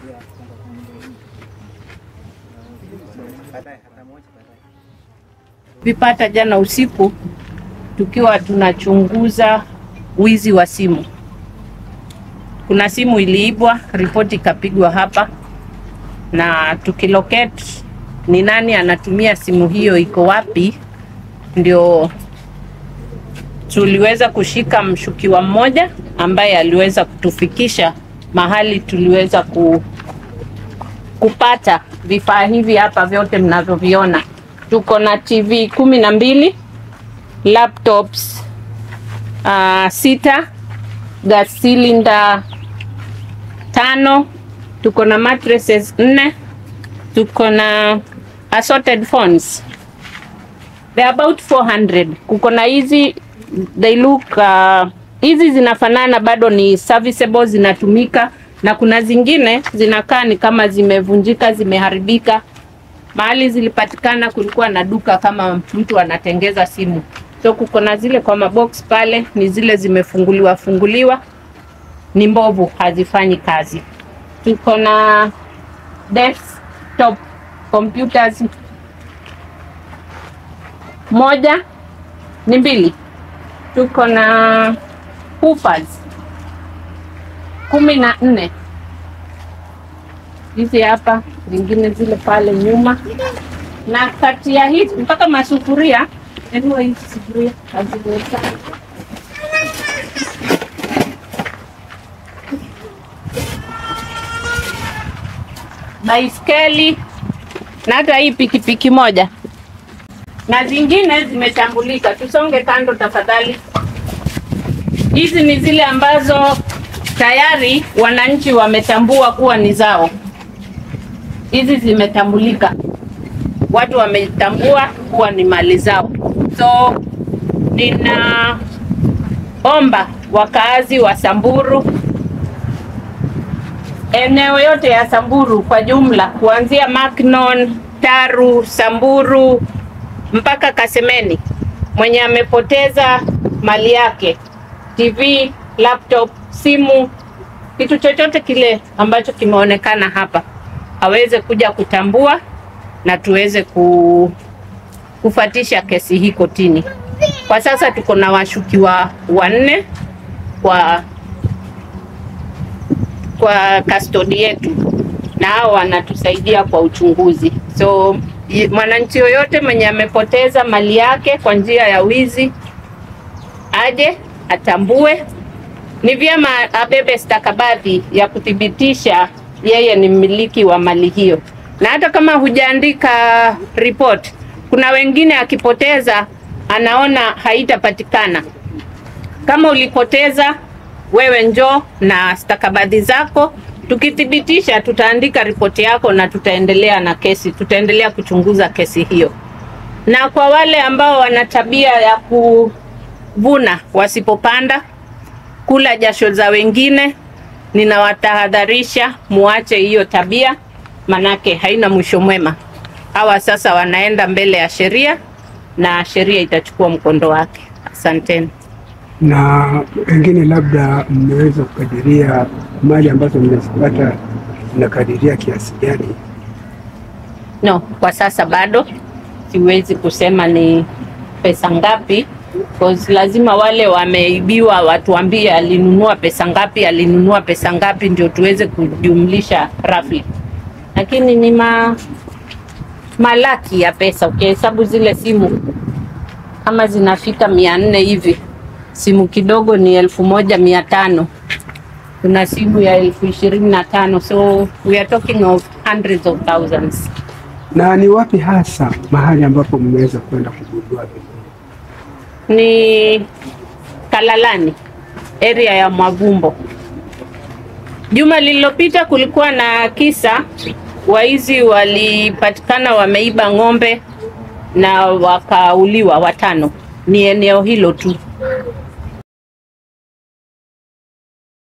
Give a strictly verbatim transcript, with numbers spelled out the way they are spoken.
Vipata jana usiku tukiwa tunachunguza wizi wa simu. Kuna simu iliibwa, ripoti ikapigwa hapa, na tukilocate ni nani anatumia simu hiyo, iko wapi, ndio tuliweza kushika mshukiwa mmoja ambaye aliweza kutufikisha mahali tuliweza ku, kupata vifaa hivi hapa vyote mnavyoviona. Tuko na T V kumi na mbili, laptops uh, sita, gas cylinder tano, tuko na mattresses nne, tuko na assorted phones. They're about four hundred. Kuko na hizi, they look uh, hizi zinafanana, bado ni serviceable, zinatumika, na kuna zingine zinakaa ni kama zimevunjika, zimeharibika. Mahali zilipatikana kulikuwa na duka kama mtu anatengeza simu. So kuko na zile kwa mabox pale, ni zile zimefunguliwa funguliwa, ni mbovu, hazifanyi kazi. Tuko na desktop computers moja, ni mbili. Tuko na hoofers kumi na nne. Hizi hapa, zingine zile pale nyuma. Na kati ya hizi mpaka masufuria, ndio hizi sufuria haziweza. Baiskeli na hata hii pikipiki moja. Na zingine zimetambulika. Tusonge kando tafadhali. Hizi ni zile ambazo tayari wananchi wametambua kuwa ni zao. Hizi zimetambulika. Watu wametambua kuwa ni mali zao. So nina omba wakaazi wa Samburu, eneo yote ya Samburu kwa jumla, kuanzia Macnon, Taru, Samburu mpaka Kasemeni, mwenye amepoteza mali yake, T V, laptop, simu, kitu chochote kile ambacho kimeonekana hapa, aweze kuja kutambua na tuweze ku, kufatisha kesi hii kotini. Kwa sasa tuko na washukiwa wanne kwa kwa custody yetu, na hao wanatusaidia kwa uchunguzi. So mwananchi yoyote mwenye amepoteza mali yake kwa njia ya wizi aje atambue. Ni vyema abebe stakabadhi ya kuthibitisha yeye ni mmiliki wa mali hiyo. Na hata kama hujaandika report, kuna wengine akipoteza anaona haitapatikana. Kama ulipoteza, wewe njoo na stakabadhi zako, tukithibitisha tutaandika ripoti yako na tutaendelea na kesi, tutaendelea kuchunguza kesi hiyo. Na kwa wale ambao wana tabia ya kuvuna wasipopanda, kula jasho za wengine, ninawatahadharisha muache hiyo tabia, manake haina mwisho mwema. Hawa sasa wanaenda mbele ya sheria na sheria itachukua mkondo wake. Asanteni. Na wengine labda mmeweza kukadiria mali ambazo mmezipata, nakadiria kiasi gani? No, kwa sasa bado siwezi kusema ni pesa ngapi, because lazima wale wameibiwa watuambie alinunua pesa ngapi, alinunua pesa ngapi, ndio tuweze kujumlisha roughly. Lakini ni ma malaki ya pesa. Ukihesabu zile simu kama zinafika mia nne hivi, simu kidogo ni elfu moja mia tano. Kuna simu ya elfu ishirini na tano. So we are talking of hundreds of thousands. Na ni wapi hasa mahali ambapo mmeweza kwenda kugundua vitu? Ni Kalalani, area ya Mwavumbo. Juma lililopita kulikuwa na kisa, waizi walipatikana wameiba ng'ombe na wakauliwa watano. Ni eneo hilo tu.